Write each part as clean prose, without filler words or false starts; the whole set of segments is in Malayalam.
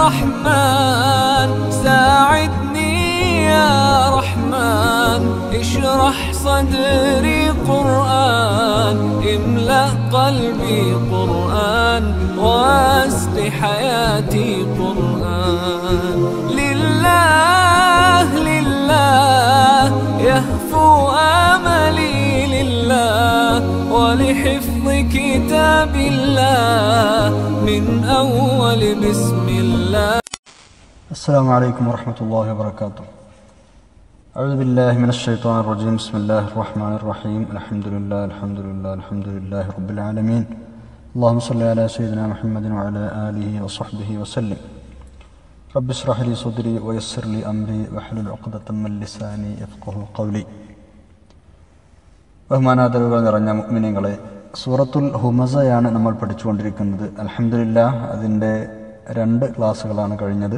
رحمن ساعدني يا رحمن اشرح صدري قرآن املأ قلبي قرآن واسق حياتي قرآن لله لله يهفو آملي لله ولحفظ كتاب الله من أول بسم الله. السلام عليكم ورحمة الله وبركاته. أعوذ بالله من الشيطان الرجيم. بسم الله الرحمن الرحيم. الحمد لله الحمد لله الحمد لله رب العالمين. اللهم صل على سيدنا محمد وعلى آله وصحبه وسلم. رب اشرح لي صدري ويسر لي أمري واحلل عقدة من لساني يفقهوا قولي. ബഹുമാനാദരവുകൾ നിറഞ്ഞ മുഅ്മിനീങ്ങളെ, സൂറത്തുൽ ഹുമസയാണ് നമ്മൾ പഠിച്ചുകൊണ്ടിരിക്കുന്നത്. അൽഹംദുലില്ലാഹ്, അതിൻ്റെ 2 ക്ലാസ്സുകളാണ് കഴിഞ്ഞത്.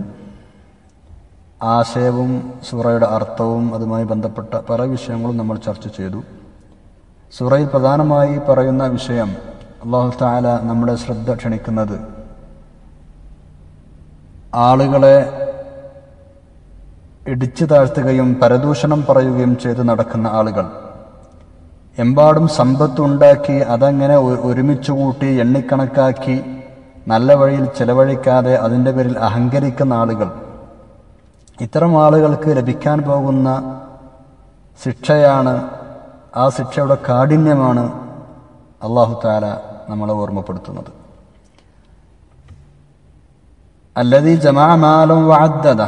ആശയവും സൂറയുടെ അർത്ഥവും അതുമായി ബന്ധപ്പെട്ട പല വിഷയങ്ങളും നമ്മൾ ചർച്ച ചെയ്തു. സൂറയിൽ പ്രധാനമായി പറയുന്ന വിഷയം, അല്ലാഹു തആല നമ്മുടെ ശ്രദ്ധ ക്ഷണിക്കുന്നത് ആളുകളെ ഇടിച്ചു താഴ്ത്തുകയും പരദൂഷണം പറയുകയും ചെയ്ത് നടക്കുന്ന ആളുകൾ, എമ്പാടും സമ്പത്തുണ്ടാക്കി അതങ്ങനെ ഒരുമിച്ച് കൂട്ടി എണ്ണിക്കണക്കാക്കി നല്ല വഴിയിൽ ചെലവഴിക്കാതെ അതിൻ്റെ പേരിൽ അഹങ്കരിക്കുന്ന ആളുകൾ, ഇത്തരം ആളുകൾക്ക് ലഭിക്കാൻ പോകുന്ന ശിക്ഷയാണ്, ആ ശിക്ഷയുടെ കാഠിന്യമാണ് അല്ലാഹു തആല നമ്മളെ ഓർമ്മപ്പെടുത്തുന്നത്. അല്ലദീ ജമഅ മാലൻ വഅദ്ദദ,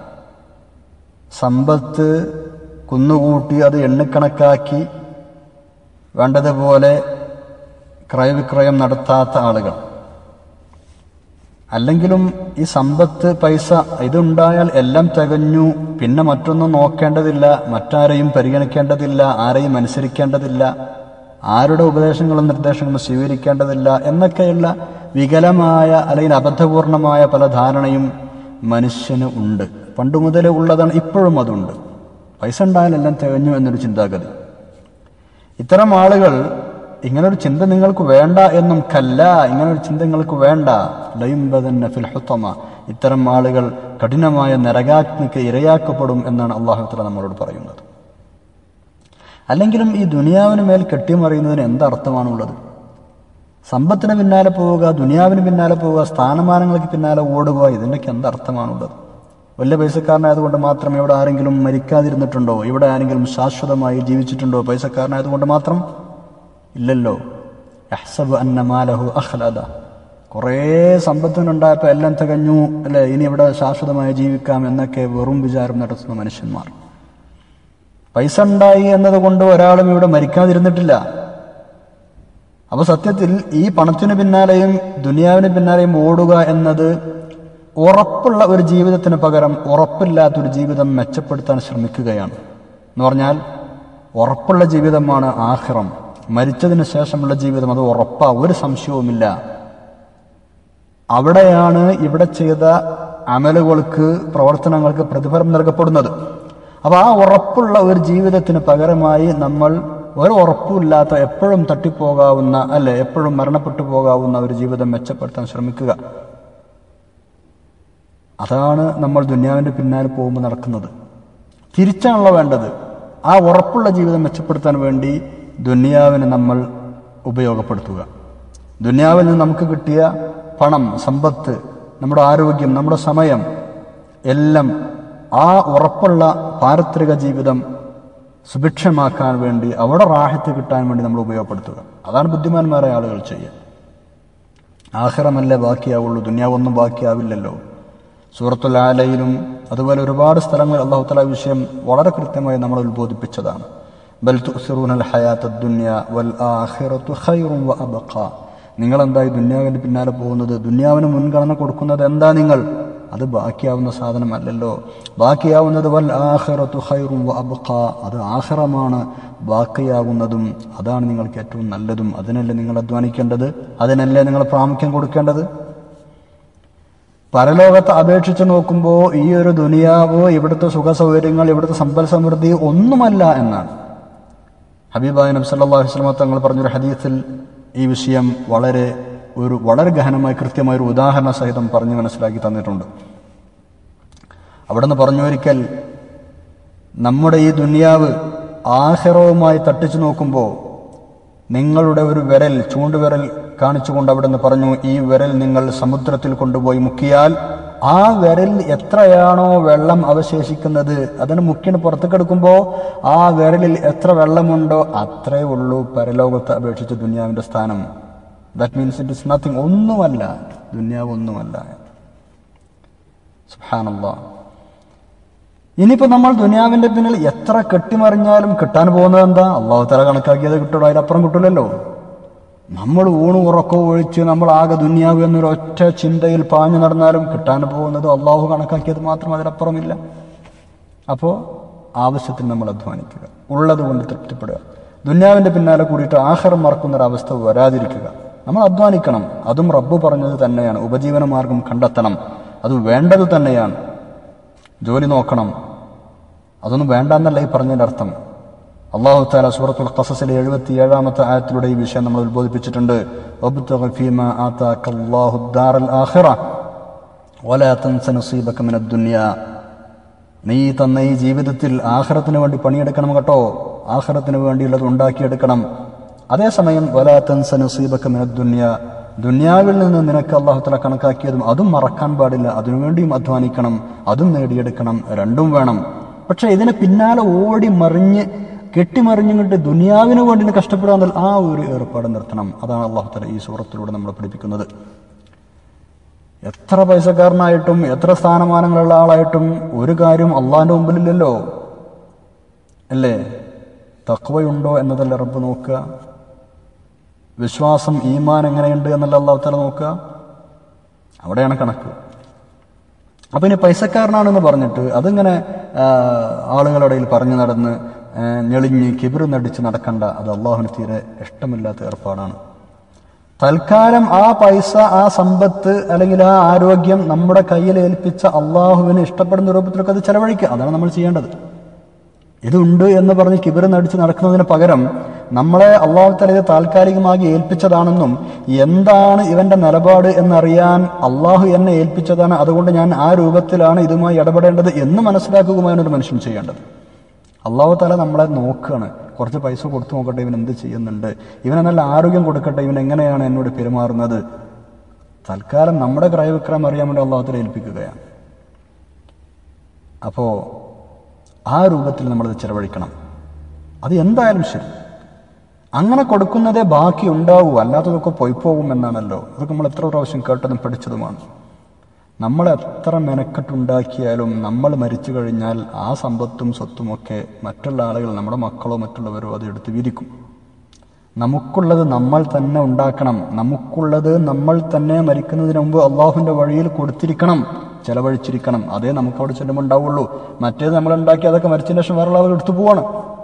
സമ്പത്ത് കുന്നുകൂട്ടി അത് എണ്ണിക്കണക്കാക്കി വേണ്ടതുപോലെ ക്രയവിക്രയം നടത്താത്ത ആളുകൾ. അല്ലെങ്കിലും ഈ സമ്പത്ത്, പൈസ ഇതുണ്ടായാൽ എല്ലാം തികഞ്ഞു, പിന്നെ മറ്റൊന്നും നോക്കേണ്ടതില്ല, മറ്റാരെയും പരിഗണിക്കേണ്ടതില്ല, ആരെയും അനുസരിക്കേണ്ടതില്ല, ആരുടെ ഉപദേശങ്ങളും നിർദ്ദേശങ്ങളും സ്വീകരിക്കേണ്ടതില്ല എന്നൊക്കെയുള്ള വികലമായ അല്ലെങ്കിൽ അബദ്ധപൂർണമായ പല ധാരണയും മനുഷ്യന് ഉണ്ട്. പണ്ടു മുതലേ ഉള്ളതാണ്, ഇപ്പോഴും അതുണ്ട്. പൈസ ഉണ്ടായാൽ എല്ലാം തികഞ്ഞു എന്നൊരു ചിന്താഗതി. ഇത്തരം ആളുകൾ, ഇങ്ങനൊരു ചിന്ത നിങ്ങൾക്ക് വേണ്ട എന്നും, കല്ല, ഇങ്ങനൊരു ചിന്ത നിങ്ങൾക്ക് വേണ്ട, ലയുംബദന്ന ഫിൽ ഹുതമ, ഇത്തരം ആളുകൾ കഠിനമായ നരകാഗ്നിക്ക് ഇരയാക്കപ്പെടും എന്നാണ് അല്ലാഹു തആല നമ്മളോട് പറയുന്നത്. അല്ലെങ്കിലും ഈ ദുനിയാവിന് മേൽ കെട്ടിമറിയുന്നതിന് എന്തർത്ഥമാണുള്ളത്? സമ്പത്തിന് പിന്നാലെ പോവുക, ദുനിയാവിന് പിന്നാലെ പോവുക, സ്ഥാനമാനങ്ങൾക്ക് പിന്നാലെ ഓടുക, ഇതിൻ്റെയൊക്കെ എന്തർത്ഥമാണുള്ളത്? വലിയ പൈസക്കാരനായതുകൊണ്ട് മാത്രം ഇവിടെ ആരെങ്കിലും മരിക്കാതിരുന്നിട്ടുണ്ടോ? ഇവിടെ ആരെങ്കിലും ശാശ്വതമായി ജീവിച്ചിട്ടുണ്ടോ പൈസക്കാരനായതുകൊണ്ട് മാത്രം? ഇല്ലല്ലോ. യഹ്സബു അന്ന മാലഹു അഖ്ലദ, കുറേ സമ്പത്തിനുണ്ടായപ്പോൾ എല്ലാം തികഞ്ഞു അല്ലേ, ഇനി ഇവിടെ ശാശ്വതമായി ജീവിക്കാം എന്നൊക്കെ വെറും വിചാരം നടത്തുന്ന മനുഷ്യന്മാർ. പൈസ ഉണ്ടായി എന്നതുകൊണ്ട് ഒരാളും ഇവിടെ മരിക്കാതിരുന്നിട്ടില്ല. അപ്പൊ സത്യത്തിൽ ഈ പണത്തിന് പിന്നാലെയും ദുനിയാവിന് പിന്നാലെയും ഓടുക എന്നത് ഉറപ്പുള്ള ഒരു ജീവിതത്തിന് പകരം ഉറപ്പില്ലാത്തൊരു ജീവിതം മെച്ചപ്പെടുത്താൻ ശ്രമിക്കുകയാണ്. എന്ന് പറഞ്ഞാൽ ഉറപ്പുള്ള ജീവിതമാണ് ആഖിറം, മരിച്ചതിന് ശേഷമുള്ള ജീവിതം, അത് ഉറപ്പാ, ഒരു സംശയവുമില്ല. അവിടെയാണ് ഇവിടെ ചെയ്ത അമലുകൾക്ക്, പ്രവർത്തനങ്ങൾക്ക് പ്രതിഫലം നൽകപ്പെടുന്നത്. അപ്പോൾ ആ ഉറപ്പുള്ള ഒരു ജീവിതത്തിന് പകരമായി നമ്മൾ ഒരു ഉറപ്പുമില്ലാത്ത, എപ്പോഴും തട്ടിപ്പോകാവുന്ന അല്ലെ, എപ്പോഴും മരണപ്പെട്ടു പോകാവുന്ന ഒരു ജീവിതം മെച്ചപ്പെടുത്താൻ ശ്രമിക്കുക. അതാണ് നമ്മൾ ദുനിയാവിൻ്റെ പിന്നാലെ പോകുമ്പോൾ നടക്കുന്നത്. തിരിച്ചാണല്ലോ വേണ്ടത്. ആ ഉറപ്പുള്ള ജീവിതം മെച്ചപ്പെടുത്താൻ വേണ്ടി ദുനിയാവിനെ നമ്മൾ ഉപയോഗപ്പെടുത്തുക. ദുനിയാവിൽ നിന്ന് നമുക്ക് കിട്ടിയ പണം, സമ്പത്ത്, നമ്മുടെ ആരോഗ്യം, നമ്മുടെ സമയം എല്ലാം ആ ഉറപ്പുള്ള പാരത്രിക ജീവിതം സുഭിക്ഷമാക്കാൻ വേണ്ടി, അവിടെ റാഹത്ത് കിട്ടാൻ വേണ്ടി നമ്മൾ ഉപയോഗപ്പെടുത്തുക. അതാണ് ബുദ്ധിമാന്മാരായ ആളുകൾ ചെയ്യുക. ആഖിറമല്ലേ ബാക്കിയാവുള്ളൂ, ദുനിയാവൊന്നും ബാക്കിയാവില്ലല്ലോ. സൂറത്തുൽ ആലയിലും അതുപോലെ ഒരുപാട് സ്ഥലങ്ങളിൽ അല്ലാഹു തആല വിഷയം വളരെ കൃത്യമായി നമ്മളെ ഉത്ബോധിപ്പിച്ചതാണ്. ബൽ തുഅ്സിറൂനൽ ഹയാത്തദ് ദുനിയ വൽ ആഖിറതു ഖൈറുൻ വഅബ്ഖ, നിങ്ങളെന്തായി ദുനിയാവിൻ്റെ പിന്നാലെ പോകുന്നത്? ദുനിയാവിന് മുൻഗണന കൊടുക്കുന്നത് എന്താ നിങ്ങൾ? അത് ബാക്കിയാവുന്ന സാധനമല്ലല്ലോ. ബാക്കിയാവുന്നത് വൽ ആഖിറതു ഖൈറുൻ വഅബ്ഖ, അത് ആഖിറമാണ്, ബാക്കിയാകുന്നതും അതാണ് നിങ്ങൾക്ക് ഏറ്റവും നല്ലതും. അതിനല്ലേ നിങ്ങൾ അധ്വാനിക്കേണ്ടത്, അതിനല്ലേ നിങ്ങൾ പ്രാമുഖ്യം കൊടുക്കേണ്ടത്. പരലോകത്തെ അപേക്ഷിച്ച് നോക്കുമ്പോൾ ഈ ഒരു ദുനിയാവോ, ഇവിടുത്തെ സുഖസൗകര്യങ്ങൾ, ഇവിടുത്തെ സമ്പൽ സമൃദ്ധി ഒന്നുമല്ല എന്നാണ് ഹബീബായ നബി സല്ലല്ലാഹു അലൈഹി വസല്ലം തങ്ങൾ പറഞ്ഞൊരു ഹദീസിൽ ഈ വിഷയം വളരെ ഗഹനമായി കൃത്യമായൊരു ഉദാഹരണ സഹിതം പറഞ്ഞ് മനസ്സിലാക്കി തന്നിട്ടുണ്ട്. അവിടുന്ന് പറഞ്ഞു ഒരിക്കൽ, നമ്മുടെ ഈ ദുനിയാവ് ആഖിറവുമായി തട്ടിച്ചു നോക്കുമ്പോൾ നിങ്ങളുടെ ഒരു വിരൽ, ചൂണ്ടുവിരൽ കാണിച്ചുകൊണ്ട് അവിടുന്ന് പറഞ്ഞു, ഈ വിരൽ നിങ്ങൾ സമുദ്രത്തിൽ കൊണ്ടുപോയി മുക്കിയാൽ ആ വിരൽ എത്രയാണോ വെള്ളം അവശേഷിക്കുന്നത്, അതിന് മുക്കിന് പുറത്തേക്കെടുക്കുമ്പോൾ ആ വിരലിൽ എത്ര വെള്ളമുണ്ടോ അത്രേ ഉള്ളൂ പരലോകത്തെ അപേക്ഷിച്ച് ദുനിയാവിന്റെ സ്ഥാനം. That means it is nothing, ഒന്നുമല്ല, ദുനിയാവ് ഒന്നുമല്ല. സുബ്ഹാനല്ലാഹ്. ഇനിയിപ്പോ നമ്മൾ ദുനിയാവിന്റെ പിന്നിൽ എത്ര കെട്ടിമറിഞ്ഞാലും കിട്ടാൻ പോകുന്നത് എന്താ? അള്ളാഹു തആല കണക്കാക്കിയത് കിട്ടുള്ളൂ, അതിലപ്പുറം കിട്ടില്ലല്ലോ. നമ്മൾ ഊണും ഉറക്കവും ഒഴിച്ച് നമ്മൾ ആകെ ദുനിയാവ് എന്നൊരു ഒറ്റ ചിന്തയിൽ പാഞ്ഞു നടന്നാലും കിട്ടാൻ പോകുന്നത് അള്ളാഹു കണക്കാക്കിയത് മാത്രം, അതിലപ്പുറമില്ല. അപ്പോൾ ആവശ്യത്തിന് നമ്മൾ അധ്വാനിക്കുക, ഉള്ളത് കൊണ്ട് തൃപ്തിപ്പെടുക. ദുനിയാവിന്റെ പിന്നാലെ കൂടിയിട്ട് ആഖിറം മറക്കുന്നൊരവസ്ഥ വരാതിരിക്കുക. നമ്മൾ അധ്വാനിക്കണം, അതും റബ്ബ് പറഞ്ഞത് തന്നെയാണ്. ഉപജീവന മാർഗം കണ്ടെത്തണം, അത് വേണ്ടത് തന്നെയാണ്. ജോലി നോക്കണം, അതൊന്നും വേണ്ടെന്നല്ല ഈ പറഞ്ഞതിന്റെ അർത്ഥം. അല്ലാഹു തആല സൂറത്തുൽ ഖസസിലെ 77-ാമത്തെ ആയത്തിലൂടെ ഈ വിഷയം നമ്മൾ ഉത്ബോധിപ്പിച്ചിട്ടുണ്ട്. വബ്തഗി ഫീമാ ആതാകല്ലാഹു ദാറൽ ആഖിറ വലാ തൻസ നസീബക മിനദ് ദുനിയ. നീ തന്ന ഈ ജീവിതത്തിൽ ആഖിറത്തിന് വേണ്ടി പണിയെടുക്കണം കേട്ടോ, ആഖിറത്തിന് വേണ്ടിയുള്ളത് ഉണ്ടാക്കിയെടുക്കണം. അതേസമയം വലാ തൻസ നസീബക മിനദ് ദുനിയ, ദുനിയാവിൽ നിന്ന് നിനക്ക് അല്ലാഹു തആല കണക്കാക്കിയതും അതും മറക്കാൻ പാടില്ല, അതിനുവേണ്ടിയും അധ്വാനിക്കണം, അതും നേടിയെടുക്കണം, രണ്ടും വേണം. പക്ഷെ ഇതിന് പിന്നാലെ ഓടി മറിഞ്ഞ് കെട്ടിമറിഞ്ഞിട്ട് ദുനിയാവിന് വേണ്ടി കഷ്ടപ്പെടാൻ ആ ഒരു ഏർപ്പാട് നിർത്തണം. അതാണ് അല്ലാഹു തആല ഈ സൂറത്തിലൂടെ നമ്മളെ പഠിപ്പിക്കുന്നത്. എത്ര പൈസക്കാരനായിട്ടും എത്ര സ്ഥാനമാനങ്ങളുള്ള ആളായിട്ടും ഒരു കാര്യം അള്ളാഹിന്റെ മുമ്പിലില്ലല്ലോ, അല്ലേ? തഖ്വയുണ്ടോ എന്നതല്ല റബ്ബ് നോക്കുക, വിശ്വാസം ഈമാൻ എങ്ങനെയുണ്ട് എന്നല്ല അല്ലാഹു തആല നോക്കുക, അവിടെയാണ് കണക്ക്. അപ്പൊ ഇനി പൈസക്കാരനാണെന്ന് പറഞ്ഞിട്ട് അതിങ്ങനെ ആളുകളുടെ ഇടയിൽ പറഞ്ഞു നടന്ന് ഞെളിഞ്ഞ് കിബിർ നടിച്ച് നടക്കണ്ട, അത് അള്ളാഹുവിന് തീരെ ഇഷ്ടമില്ലാത്ത ഏർപ്പാടാണ്. തൽക്കാലം ആ പൈസ, ആ സമ്പത്ത് അല്ലെങ്കിൽ ആ ആരോഗ്യം നമ്മുടെ കയ്യിൽ ഏൽപ്പിച്ച അള്ളാഹുവിന് ഇഷ്ടപ്പെടുന്ന രൂപത്തിലൊക്കെ അത് ചെലവഴിക്കുക, അതാണ് നമ്മൾ ചെയ്യേണ്ടത്. ഇതുണ്ട് എന്ന് പറഞ്ഞ് കിബിർ നടിച്ച് നടക്കുന്നതിന് പകരം നമ്മളെ അള്ളാഹു തആല ഇത് താൽക്കാലികമായി ഏൽപ്പിച്ചതാണെന്നും എന്താണ് ഇവന്റെ നിലപാട് എന്നറിയാൻ അള്ളാഹു എന്നെ ഏൽപ്പിച്ചതാണ്, അതുകൊണ്ട് ഞാൻ ആ രൂപത്തിലാണ് ഇതുമായി ഇടപെടേണ്ടത് എന്ന് മനസ്സിലാക്കുകയാണ് ഒരു മനുഷ്യൻ ചെയ്യേണ്ടത്. അള്ളാഹു തആല നമ്മളെ നോക്കുകയാണ്, കുറച്ച് പൈസ കൊടുത്തു നോക്കട്ടെ, ഇവൻ എന്ത് ചെയ്യുന്നുണ്ട്, ഇവന് നല്ല ആരോഗ്യം കൊടുക്കട്ടെ, ഇവൻ എങ്ങനെയാണ് എന്നോട് പെരുമാറുന്നത്. തൽക്കാലം നമ്മുടെ ക്രയവിക്രയം അറിയാൻ വേണ്ടി അള്ളാഹു തആല ഏൽപ്പിക്കുകയാണ്. അപ്പോ ആ രൂപത്തിൽ നമ്മളത് ചെലവഴിക്കണം. അത് എന്തായാലും ശരി, അങ്ങനെ കൊടുക്കുന്നതേ ബാക്കി ഉണ്ടാവൂ, അല്ലാത്തതൊക്കെ പോയിപ്പോകും എന്നാണല്ലോ. അതൊക്കെ നമ്മൾ എത്ര പ്രാവശ്യം കേട്ടതും പഠിച്ചതുമാണ്. നമ്മൾ എത്ര മെനക്കെട്ടുണ്ടാക്കിയാലും നമ്മൾ മരിച്ചു കഴിഞ്ഞാൽ ആ സമ്പത്തും സ്വത്തുമൊക്കെ മറ്റുള്ള ആളുകൾ, നമ്മുടെ മക്കളോ മറ്റുള്ളവരോ അത് എടുത്ത് വിരിക്കും. നമുക്കുള്ളത് നമ്മൾ തന്നെ ഉണ്ടാക്കണം, നമുക്കുള്ളത് നമ്മൾ തന്നെ മരിക്കുന്നതിന് മുമ്പ് അള്ളാഹുവിന്റെ വഴിയിൽ കൊടുത്തിരിക്കണം, ചെലവഴിച്ചിരിക്കണം. അതേ നമുക്ക് അവിടെ ചെല്ലുമ്പോൾ ഉണ്ടാവുള്ളൂ. മറ്റേത് നമ്മൾ ഉണ്ടാക്കി അതൊക്കെ മരിച്ചതിന് ശേഷം വേറെ ആളുകൾ എടുത്തു പോവാണ്.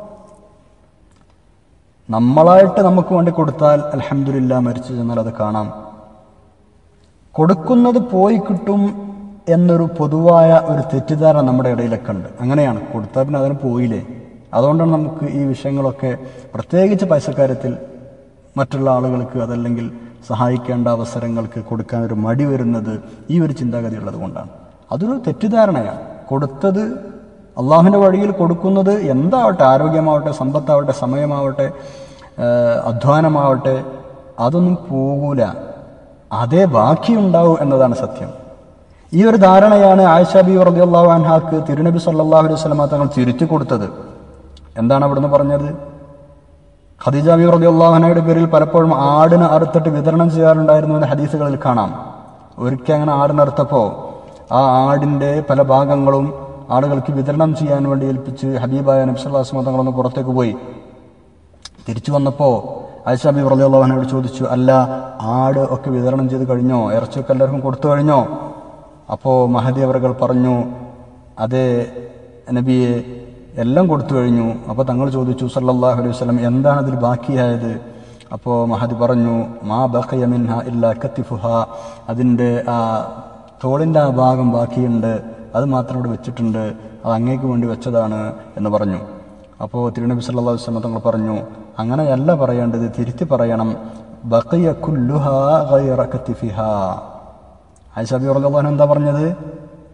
നമ്മളായിട്ട് നമുക്ക് വേണ്ടി കൊടുത്താൽ അൽഹംദുലില്ലാ, മരിച്ചു ചെന്നാൽ അത് കാണാം. കൊടുക്കുന്നത് പോയി കിട്ടും എന്നൊരു പൊതുവായ ഒരു തെറ്റിദ്ധാരണ നമ്മുടെ ഇടയിലൊക്കെ ഉണ്ട്. അങ്ങനെയാണ്, കൊടുത്താൽ പിന്നെ അതിന് പോയില്ലേ. അതുകൊണ്ടാണ് നമുക്ക് ഈ വിഷയങ്ങളൊക്കെ, പ്രത്യേകിച്ച് പൈസക്കാര്യത്തിൽ മറ്റുള്ള ആളുകൾക്ക് അതല്ലെങ്കിൽ സഹായിക്കേണ്ട അവസരങ്ങൾക്ക് കൊടുക്കാനൊരു മടി വരുന്നത് ഈ ഒരു ചിന്താഗതി ഉള്ളത് കൊണ്ടാണ്. അതൊരു തെറ്റിദ്ധാരണയാണ്. കൊടുത്തത് അള്ളാഹുവിൻ്റെ വഴിയിൽ കൊടുക്കുന്നത് എന്താവട്ടെ, ആരോഗ്യമാവട്ടെ, സമ്പത്താവട്ടെ, സമയമാവട്ടെ, അധ്വാനമാവട്ടെ, അതൊന്നും പോകൂല, അതേ ബാക്കിയുണ്ടാവൂ എന്നതാണ് സത്യം. ഈ ഒരു ധാരണയാണ് ആയിഷ ബീവി റളിയല്ലാഹു അൻഹാക്ക് തിരുനബി സല്ലല്ലാഹു അലൈഹി വസല്ലം തങ്ങൾ തിരുത്തി കൊടുത്തത്. എന്താണ് അവിടുന്ന് പറഞ്ഞത്? ഖദീജ ബീവി റളിയല്ലാഹു അൻഹയുടെ പേരിൽ പലപ്പോഴും ആടിനെ അറുത്തിട്ട് വിതരണം ചെയ്യാറുണ്ടായിരുന്നു എന്ന് ഹദീസുകളിൽ കാണാം. ഒരിക്കൽ അങ്ങനെ ആടിനറുത്തപ്പോൾ ആ ആടിന്റെ പല ഭാഗങ്ങളും ആളുകൾക്ക് വിതരണം ചെയ്യാൻ വേണ്ടി ഏൽപ്പിച്ച് ഹബീബായ നബി സല്ലല്ലാഹു അലൈഹി വസല്ലം തങ്ങളൊന്ന് പുറത്തേക്ക് പോയി. തിരിച്ചു വന്നപ്പോൾ ആയിഷ ബീവി റളിയല്ലാഹു അൻഹയോട് ചോദിച്ചു, അല്ല, ആട് ഒക്കെ വിതരണം ചെയ്ത് കഴിഞ്ഞോ? ഇറച്ചിയൊക്കെ എല്ലാവർക്കും കൊടുത്തു കഴിഞ്ഞോ? അപ്പോൾ മഹദി അവറുകൾ പറഞ്ഞു, അതേ നബിയെ, എല്ലാം കൊടുത്തു കഴിഞ്ഞു. അപ്പോൾ തങ്ങൾ ചോദിച്ചു സല്ലല്ലാഹു അലൈഹി വസല്ലം, എന്താണ് അതിൽ ബാക്കിയായത്? അപ്പോൾ മഹദി പറഞ്ഞു, മാ ബഖിയ മിൻഹാ ഇല്ലാ കത്തിഫുഹാ, അതിൻ്റെ ആ തോളിൻ്റെ ആ ഭാഗം ബാക്കിയുണ്ട്, അത് മാത്രം ഇവിടെ വെച്ചിട്ടുണ്ട്, അത് അങ്ങേക്ക് വേണ്ടി വെച്ചതാണ് എന്ന് പറഞ്ഞു. അപ്പോൾ തിരുനബി സല്ലല്ലാഹു അലൈഹി വസല്ലം തങ്ങൾ പറഞ്ഞു, അങ്ങനെയല്ല പറയേണ്ടത്, തിരുത്തി പറയണം, ബഖിയ കുല്ലുഹാ ഗൈറ കത്തിഫിഹാ. ആയിഷ ബീവി റളിയല്ലാഹു അൻഹ എന്താ പറഞ്ഞത്?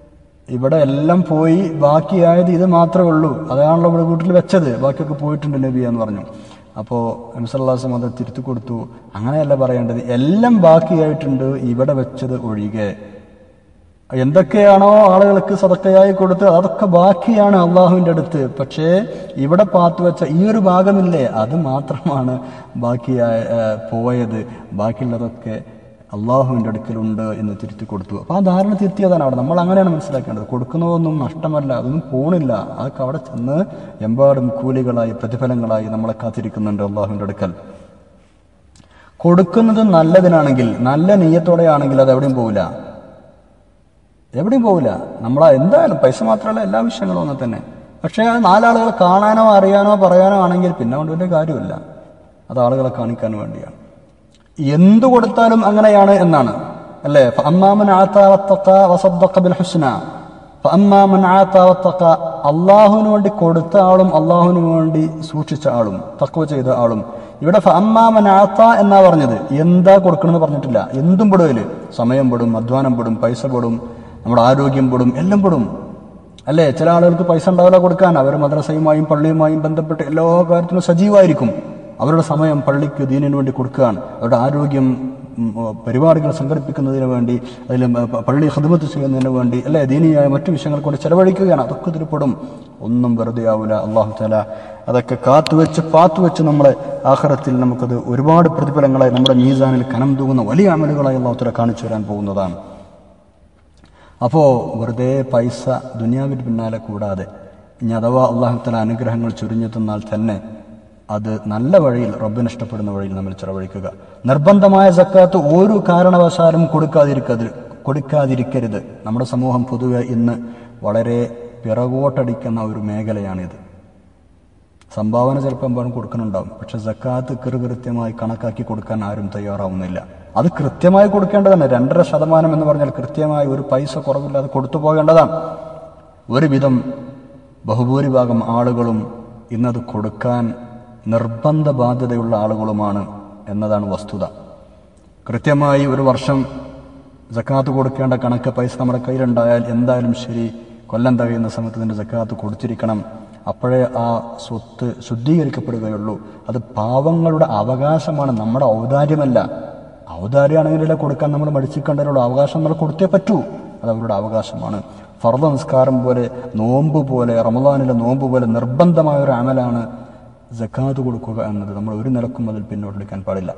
ഇവിടെ എല്ലാം പോയി, ബാക്കിയായത് ഇത് മാത്രമേ ഉള്ളൂ, അതാണല്ലോ ഇവിടെ വീട്ടിൽ വെച്ചത്, ബാക്കിയൊക്കെ പോയിട്ടുണ്ട് നബി എന്ന് പറഞ്ഞു. അപ്പോൾ നബി സല്ലല്ലാഹു അലൈഹി വസല്ലം അത് തിരുത്തി കൊടുത്തു. അങ്ങനെയല്ല പറയേണ്ടത്, എല്ലാം ബാക്കിയായിട്ടുണ്ട് ഇവിടെ വെച്ചത് ഒഴികെ. എന്തൊക്കെയാണോ ആളുകൾക്ക് സദക്കയായി കൊടുത്ത് അതൊക്കെ ബാക്കിയാണ് അള്ളാഹുവിൻ്റെ അടുത്ത്. പക്ഷേ ഇവിടെ പാത്തുവെച്ച ഈ ഒരു ഭാഗമില്ലേ, അത് മാത്രമാണ് ബാക്കിയായ പോയത്, ബാക്കിയുള്ളതൊക്കെ അള്ളാഹുവിൻ്റെ അടുക്കലുണ്ട് എന്ന് തിരുത്തി കൊടുത്തു. അപ്പോൾ ആ ധാരണ തിരുത്തിയതാണ് അവിടെ. നമ്മൾ അങ്ങനെയാണ് മനസ്സിലാക്കേണ്ടത്. കൊടുക്കുന്നതൊന്നും നഷ്ടമല്ല, അതൊന്നും പോണില്ല, അതൊക്കെ അവിടെ ചെന്ന് എമ്പാടും കൂലികളായി പ്രതിഫലങ്ങളായി നമ്മളെ കാത്തിരിക്കുന്നുണ്ട് അള്ളാഹുവിൻ്റെ അടുക്കൽ. കൊടുക്കുന്നത് നല്ലതിനാണെങ്കിൽ, നല്ല നെയ്യത്തോടെയാണെങ്കിൽ അത് എവിടെയും പോവില്ല, എവിടെയും പോവില്ല. എന്തായാലും പൈസ മാത്രമല്ല, എല്ലാ വിഷയങ്ങളും ഒന്നും തന്നെ. പക്ഷേ അത് നാലാളുകൾ കാണാനോ അറിയാനോ പറയാനോ ആണെങ്കിൽ പിന്നെ കൊണ്ട് വലിയ കാര്യമില്ല, അത് ആളുകളെ കാണിക്കാൻ വേണ്ടിയാണ്. എന്തു കൊടുത്താലും അങ്ങനെയാണ് എന്നാണ് അല്ലേ. അള്ളാഹുവിന് വേണ്ടി കൊടുത്ത ആളും അള്ളാഹുവിന് വേണ്ടി സൂക്ഷിച്ച ആളും തഖ്വ ചെയ്ത ആളും. ഇവിടെ എന്നാ പറഞ്ഞത്, എന്താ കൊടുക്കണമെന്ന് പറഞ്ഞിട്ടില്ല. എന്തും പെടുവല്, സമയം പെടും, അധ്വാനം പെടും, പൈസ പെടും, നമ്മുടെ ആരോഗ്യം പെടും, എല്ലാം പെടും അല്ലേ. ചില ആളുകൾക്ക് പൈസ ഉണ്ടാവില്ല കൊടുക്കാൻ, അവർ മദ്രസയുമായും പള്ളിയുമായും ബന്ധപ്പെട്ട് എല്ലാ കാര്യത്തിലും സജീവമായിരിക്കും. അവരുടെ സമയം പള്ളിക്ക് ദീനിനു വേണ്ടി കൊടുക്കുകയാണ്, അവരുടെ ആരോഗ്യം പരിപാടികൾ സംഘടിപ്പിക്കുന്നതിന് വേണ്ടി, അതിൽ പള്ളി ഖിദ്മത്ത് ചെയ്യുന്നതിന് വേണ്ടി അല്ലെ, ദീനിയായ മറ്റു വിഷയങ്ങൾ കൊണ്ട് ചെലവഴിക്കുകയാണ്. അതൊക്കെ ഇതിൽപ്പെടും, ഒന്നും വെറുതെ ആവില്ല. അള്ളാഹു തആല അതൊക്കെ പാത്തുവെച്ച് നമ്മളെ ആഖിറത്തിൽ നമുക്കത് ഒരുപാട് പ്രതിഫലങ്ങളായി നമ്മുടെ മീസാനിൽ കനം തൂങ്ങുന്ന വലിയ അമലുകളായി അള്ളാഹു തആല കാണിച്ചു തരാൻ പോകുന്നതാണ്. അപ്പോൾ വെറുതെ പൈസ ദുനിയാവിന് പിന്നാലെ കൂടാതെ, ഇനി അഥവാ അള്ളാഹു തആല അനുഗ്രഹങ്ങൾ ചുരിഞ്ഞു തന്നാൽ തന്നെ അത് നല്ല വഴിയിൽ, റബ്ബിന് ഇഷ്ടപ്പെടുന്ന വഴിയിൽ നമ്മൾ ചെലവഴിക്കുക. നിർബന്ധമായ സക്കാത്ത് ഒരു കാരണവശാലും കൊടുക്കാതിരിക്കരുത്. നമ്മുടെ സമൂഹം പൊതുവെ ഇന്ന് വളരെ പിറകോട്ടടിക്കുന്ന ഒരു മേഖലയാണിത്. സംഭാവന ചിലപ്പോൾ കൊടുക്കുന്നുണ്ടാവും, പക്ഷെ സക്കാത്ത് കൃത്യമായി കണക്കാക്കി കൊടുക്കാൻ ആരും തയ്യാറാവുന്നില്ല. അത് കൃത്യമായി കൊടുക്കേണ്ടതാണ്. 2.5% എന്ന് പറഞ്ഞാൽ കൃത്യമായി ഒരു പൈസ കുറവില്ലാതെ കൊടുത്തു പോകേണ്ടതാണ്. ഒരുവിധം ബഹുഭൂരിഭാഗം ആളുകളും ഇന്നത് കൊടുക്കാൻ നിർബന്ധ ബാധ്യതയുള്ള ആളുകളുമാണ് എന്നതാണ് വസ്തുത. കൃത്യമായി ഒരു വർഷം സക്കാത്ത് കൊടുക്കേണ്ട കണക്ക് പൈസ നമ്മുടെ കയ്യിലുണ്ടായാൽ എന്തായാലും ശരി, കൊല്ലം തികയുന്ന സമയത്ത് ഇതിൻ്റെ സക്കാത്ത് കൊടുത്തിരിക്കണം. അപ്പോഴേ ആ സ്വത്ത് ശുദ്ധീകരിക്കപ്പെടുകയുള്ളൂ. അത് പാവങ്ങളുടെ അവകാശമാണ്, നമ്മുടെ ഔദാര്യമല്ല. ഔദാര്യമാണെങ്കിലേ കൊടുക്കാൻ നമ്മൾ മടിച്ചിക്കണ്ടല്ലോ. അവകാശം നമ്മൾ കൊടുത്തേ പറ്റൂ, അത് അവരുടെ അവകാശമാണ്. ഫർദ് നിസ്കാരം പോലെ, നോമ്പ് പോലെ, റമളാനിലെ നോമ്പ് പോലെ നിർബന്ധമായ ഒരു അമലാണ് സക്കാത്ത് കൊടുക്കുക എന്നത്. നമ്മൾ ഒരു നിലക്കും അതിൽ പിന്നോട്ടെടുക്കാൻ പാടില്ല.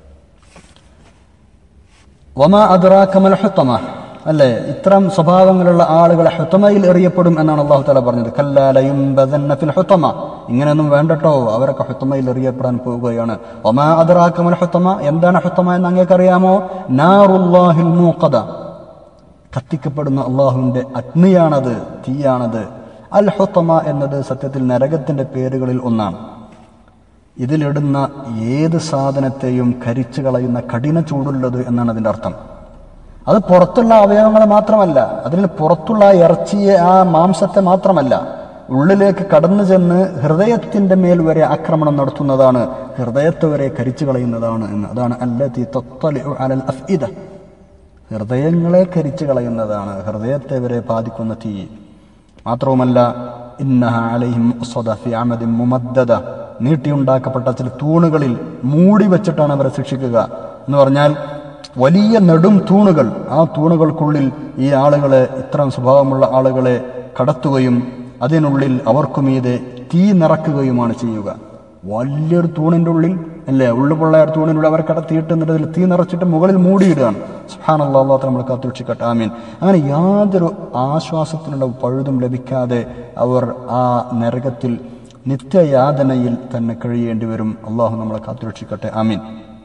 വമാ അദ്റാക മൽ ഹുതമ അല്ലേ, ഇത്തരം സ്വഭാവങ്ങളുള്ള ആളുകളെ ഹുതമയിൽ എറിയപ്പെടും എന്നാണ് അല്ലാഹു തആല പറഞ്ഞത്. കല്ലാ ലയുംബദന്ന ഫിൽ ഹുതമ, ഇങ്ങനെയൊന്നും വേണ്ടട്ടോ, അവരൊക്കെ ഹുതമയിൽ എറിയപ്പെടാൻ പോവുകയാണ്. വമാ അദ്റാക മൽ ഹുതമ, എന്താണ് ഹുതമ എന്ന് അങ്ങേക്കറിയാമോ? നാറുല്ലാഹിൽ മൂഖദ, കത്തിക്കപ്പെടുന്ന അള്ളാഹുവിന്റെ അഗ്നിയാണത്, തീയാണത്. അൽ ഹുതമ എന്നത് സത്യത്തിൽ നരകത്തിന്റെ പേരുകളിൽ ഒന്നാണ്. ഇതിലിടുന്ന ഏത് സാധനത്തെയും കരിച്ചു കളയുന്ന കഠിന ചൂടുള്ളത് എന്നാണ് അതിൻ്റെ അർത്ഥം. അത് പുറത്തുള്ള അവയവങ്ങൾ മാത്രമല്ല, അതിന് പുറത്തുള്ള ഇറച്ചിയെ, ആ മാംസത്തെ മാത്രമല്ല, ഉള്ളിലേക്ക് കടന്നു ചെന്ന് ഹൃദയത്തിന്റെ മേൽ വരെ ആക്രമണം നടത്തുന്നതാണ്, ഹൃദയത്തെ വരെ കരിച്ചു കളയുന്നതാണ് എന്ന്. അതാണ് അല്ലതി തത്തലിഉ അലൽ അഫ്ഇദ, ഹൃദയങ്ങളെ കരിച്ചു കളയുന്നതാണ്, ഹൃദയത്തെ വരെ ബാധിക്കുന്ന തീ. മാത്രവുമല്ല, ഇന്നഹ അലൈഹിം ഉസ്സദ ഫി അമദിൻ മുമദ്ദദ, നീട്ടിയുണ്ടാക്കപ്പെട്ട ചില തൂണുകളിൽ മൂടി വെച്ചിട്ടാണ് അവരെ ശിക്ഷിക്കുക എന്ന് പറഞ്ഞാൽ വലിയ നെടും തൂണുകൾ, ആ തൂണുകൾക്കുള്ളിൽ ഈ ആളുകളെ, ഇത്തരം സ്വഭാവമുള്ള ആളുകളെ കടത്തുകയും അതിനുള്ളിൽ അവർക്കുമീതെ തീ നിറക്കുകയുമാണ് ചെയ്യുക. വലിയൊരു തൂണിൻ്റെ ഉള്ളിൽ അല്ലേ, ഉള്ളുപൊള്ളയായ തൂണിനുള്ളിൽ അവർ കടത്തിയിട്ട് തീ നിറച്ചിട്ട് മുകളിൽ മൂടിയിടുകയാണ്. സുബ്ഹാനല്ലാഹ്, അല്ലാഹു നമ്മളെ കാത്തുരക്ഷിക്കട്ടെ, ആമീൻ. അങ്ങനെ യാതൊരു ആശ്വാസത്തിനുള്ള പഴുതും ലഭിക്കാതെ അവർ ആ നരകത്തിൽ നിത്യയാതനയിൽ തന്നെ കഴിയേണ്ടി വരും. അള്ളാഹു നമ്മളെ കാത്തുരക്ഷിക്കട്ടെ, ആമീൻ.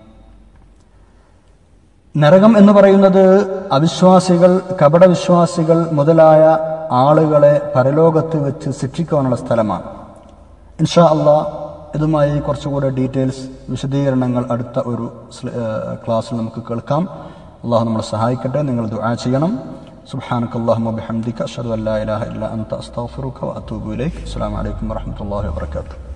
നരകം എന്ന് പറയുന്നത് അവിശ്വാസികൾ, കപടവിശ്വാസികൾ മുതലായ ആളുകളെ പരലോകത്ത് വെച്ച് ശിക്ഷിക്കാനുള്ള സ്ഥലമാണ്. ഇൻഷാ അള്ളാഹ് ഇതുമായി കുറച്ചുകൂടെ ഡീറ്റെയിൽസ്, വിശദീകരണങ്ങൾ അടുത്ത ഒരു ക്ലാസ്സിൽ നമുക്ക് കേൾക്കാം. അള്ളാഹു നമ്മളെ സഹായിക്കട്ടെ. നിങ്ങൾ ദുആ ചെയ്യണം. സുബ്ഹാനകല്ലാഹുമ്മ വബിഹംദിക അഷ്ഹദു അല്ലാ ഇലാഹ ഇല്ലാ അൻത അസ്തഗ്ഫിറുക വഅതൂബു ഇലൈക്. അസ്സലാമു അലൈക്കും വറഹ്മത്തുള്ളാഹി വബറകാതുഹു.